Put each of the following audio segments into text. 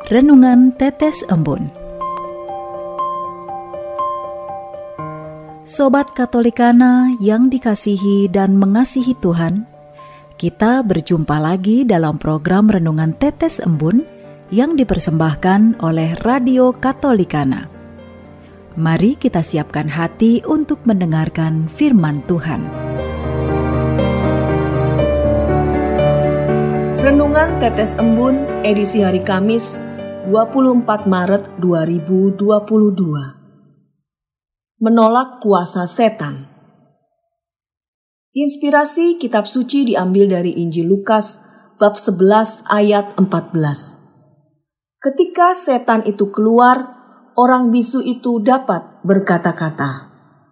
Renungan Tetes Embun. Sobat Katolikana yang dikasihi dan mengasihi Tuhan, kita berjumpa lagi dalam program Renungan Tetes Embun yang dipersembahkan oleh Radio Katolikana. Mari kita siapkan hati untuk mendengarkan firman Tuhan. Renungan Tetes Embun edisi hari Kamis 24 Maret 2022. Menolak kuasa setan. Inspirasi kitab suci diambil dari Injil Lukas bab 11 ayat 14. Ketika setan itu keluar, orang bisu itu dapat berkata-kata.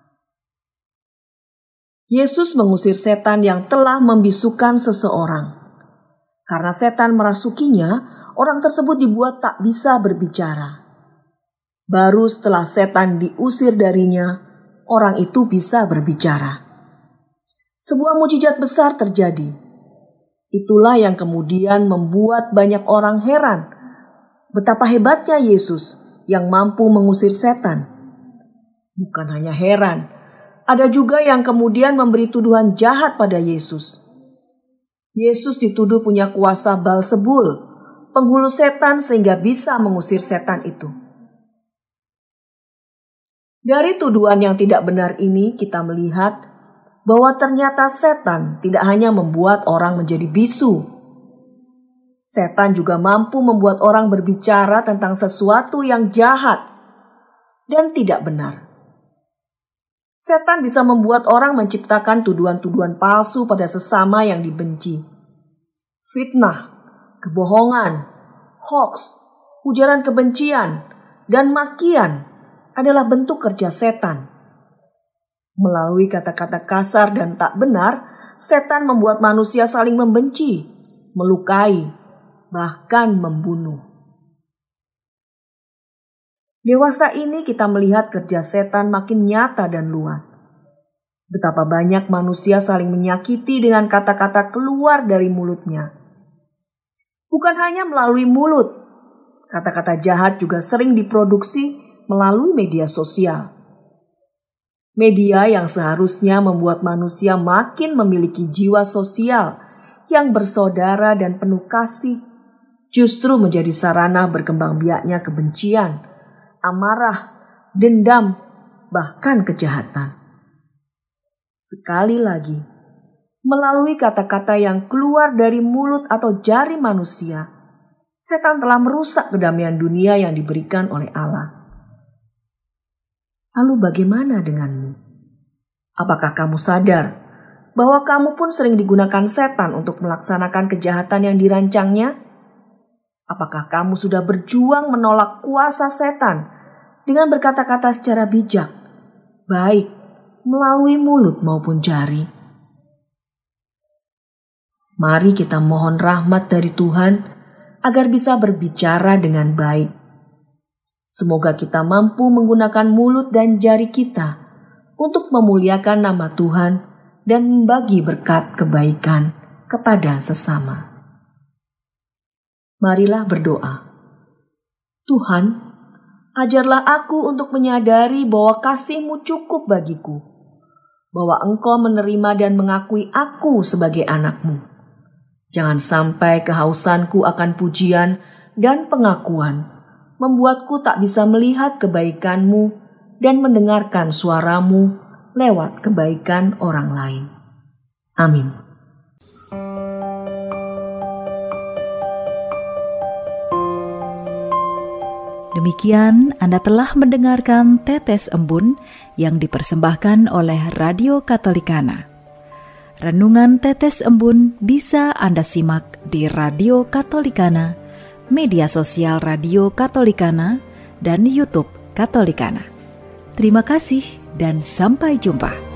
Yesus mengusir setan yang telah membisukan seseorang. Karena setan merasukinya, orang tersebut dibuat tak bisa berbicara. Baru setelah setan diusir darinya, orang itu bisa berbicara. Sebuah mukjizat besar terjadi. Itulah yang kemudian membuat banyak orang heran. Betapa hebatnya Yesus yang mampu mengusir setan. Bukan hanya heran, ada juga yang kemudian memberi tuduhan jahat pada Yesus. Yesus dituduh punya kuasa Beelzebul, penghulu setan, sehingga bisa mengusir setan itu. Dari tuduhan yang tidak benar ini kita melihat bahwa ternyata setan tidak hanya membuat orang menjadi bisu. Setan juga mampu membuat orang berbicara tentang sesuatu yang jahat dan tidak benar. Setan bisa membuat orang menciptakan tuduhan-tuduhan palsu pada sesama yang dibenci. Fitnah, kebohongan, hoaks, ujaran kebencian, dan makian adalah bentuk kerja setan. Melalui kata-kata kasar dan tak benar, setan membuat manusia saling membenci, melukai, bahkan membunuh. Dewasa ini kita melihat kerja setan makin nyata dan luas. Betapa banyak manusia saling menyakiti dengan kata-kata keluar dari mulutnya. Bukan hanya melalui mulut, kata-kata jahat juga sering diproduksi melalui media sosial. Media yang seharusnya membuat manusia makin memiliki jiwa sosial yang bersaudara dan penuh kasih, justru menjadi sarana berkembang biaknya kebencian, amarah, dendam, bahkan kejahatan. Sekali lagi, melalui kata-kata yang keluar dari mulut atau jari manusia, setan telah merusak kedamaian dunia yang diberikan oleh Allah. Lalu bagaimana denganmu? Apakah kamu sadar bahwa kamu pun sering digunakan setan untuk melaksanakan kejahatan yang dirancangnya? Apakah kamu sudah berjuang menolak kuasa setan dengan berkata-kata secara bijak, baik melalui mulut maupun jari? Mari kita mohon rahmat dari Tuhan agar bisa berbicara dengan baik. Semoga kita mampu menggunakan mulut dan jari kita untuk memuliakan nama Tuhan dan membagi berkat kebaikan kepada sesama. Marilah berdoa. Tuhan, ajarlah aku untuk menyadari bahwa kasih-Mu cukup bagiku, bahwa Engkau menerima dan mengakui aku sebagai anak-Mu. Jangan sampai kehausanku akan pujian dan pengakuan membuatku tak bisa melihat kebaikan-Mu dan mendengarkan suara-Mu lewat kebaikan orang lain. Amin. Demikian Anda telah mendengarkan Tetes Embun yang dipersembahkan oleh Radio Katolikana. Renungan Tetes Embun bisa Anda simak di Radio Katolikana, media sosial Radio Katolikana, dan YouTube Katolikana. Terima kasih dan sampai jumpa.